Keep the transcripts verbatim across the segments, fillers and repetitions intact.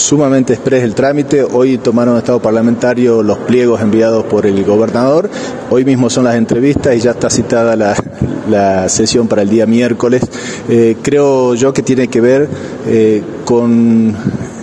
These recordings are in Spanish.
sumamente exprés el trámite. Hoy tomaron estado parlamentario los pliegos enviados por el gobernador. Hoy mismo son las entrevistas y ya está citada la, la sesión para el día miércoles. Eh, creo yo que tiene que ver eh, con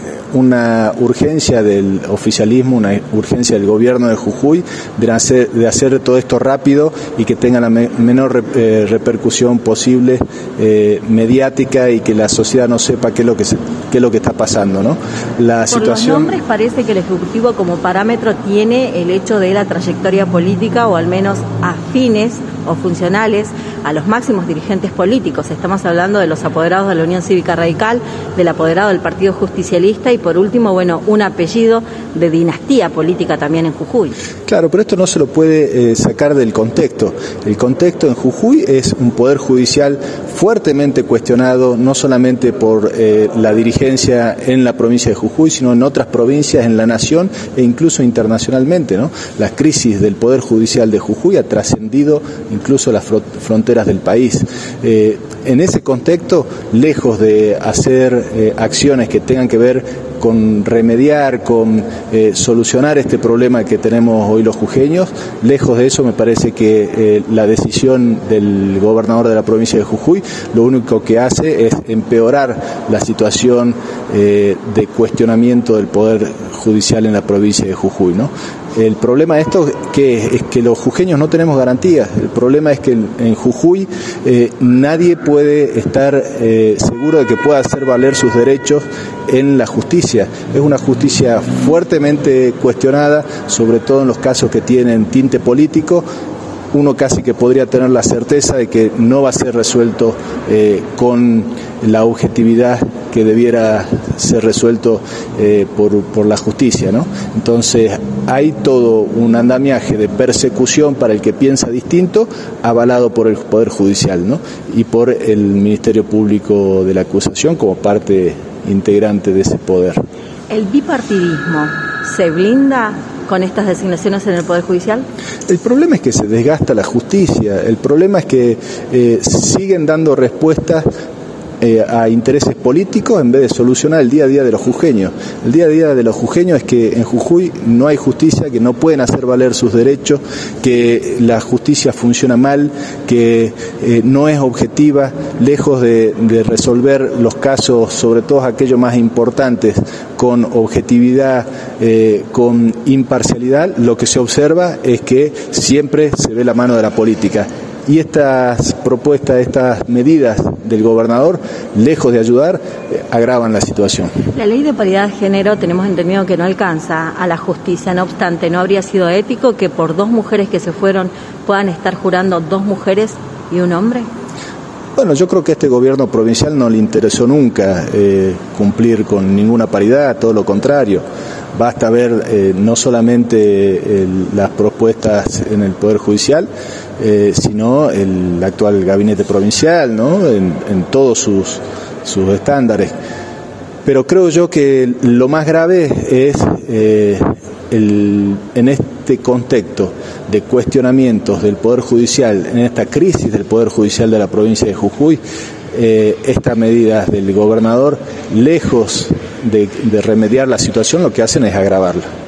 una urgencia del oficialismo, una urgencia del gobierno de Jujuy de hacer, de hacer todo esto rápido y que tenga la me, menor eh, repercusión posible eh, mediática y que la sociedad no sepa qué es lo que se, qué es lo que está pasando, ¿no? La Por situación... los nombres parece que el Ejecutivo como parámetro tiene el hecho de la trayectoria política o al menos afines o funcionales a los máximos dirigentes políticos. Estamos hablando de los apoderados de la Unión Cívica Radical, del apoderado del Partido Justicialista y por último, bueno, un apellido de dinastía política también en Jujuy. Claro, pero esto no se lo puede eh, sacar del contexto. El contexto en Jujuy es un poder judicial fuertemente cuestionado, no solamente por eh, la dirigencia en la provincia de Jujuy, sino en otras provincias, en la nación e incluso internacionalmente, ¿no? La crisis del poder judicial de Jujuy ha trascendido incluso las fronteras del país. Eh, en ese contexto, lejos de hacer eh, acciones que tengan que ver con remediar, con eh, solucionar este problema que tenemos hoy los jujeños, lejos de eso me parece que eh, la decisión del gobernador de la provincia de Jujuy lo único que hace es empeorar la situación eh, de cuestionamiento del poder judicial en la provincia de Jujuy, ¿no? El problema de esto que es, es que los jujeños no tenemos garantías. El problema es que en Jujuy eh, nadie puede estar eh, seguro de que pueda hacer valer sus derechos en la justicia. Es una justicia fuertemente cuestionada, sobre todo en los casos que tienen tinte político. Uno casi que podría tener la certeza de que no va a ser resuelto eh, con la objetividad que debiera ser resuelto eh, por, por la justicia, ¿no? Entonces hay todo un andamiaje de persecución para el que piensa distinto, avalado por el Poder Judicial, ¿no? Y por el Ministerio Público de la Acusación como parte integrante de ese poder. ¿El bipartidismo se blinda con estas designaciones en el Poder Judicial? El problema es que se desgasta la justicia, el problema es que eh, siguen dando respuestas Eh, a intereses políticos en vez de solucionar el día a día de los jujeños. El día a día de los jujeños es que en Jujuy no hay justicia, que no pueden hacer valer sus derechos, que la justicia funciona mal, que eh, no es objetiva, lejos de, de resolver los casos, sobre todo aquellos más importantes, con objetividad, eh, con imparcialidad. Lo que se observa es que siempre se ve la mano de la política. Y estas propuestas, estas medidas del gobernador, lejos de ayudar, eh, agravan la situación. La ley de paridad de género tenemos entendido que no alcanza a la justicia, no obstante, ¿no habría sido ético que por dos mujeres que se fueron puedan estar jurando dos mujeres y un hombre? Bueno, yo creo que a este gobierno provincial no le interesó nunca eh, cumplir con ninguna paridad, todo lo contrario. Basta ver eh, no solamente eh, las propuestas en el Poder Judicial, eh, sino el actual gabinete provincial, ¿no? En, en todos sus, sus estándares. Pero creo yo que lo más grave es eh, el, en este contexto de cuestionamientos del Poder Judicial, en esta crisis del Poder Judicial de la provincia de Jujuy, eh, estas medidas del gobernador, lejos de, de remediar la situación, lo que hacen es agravarla.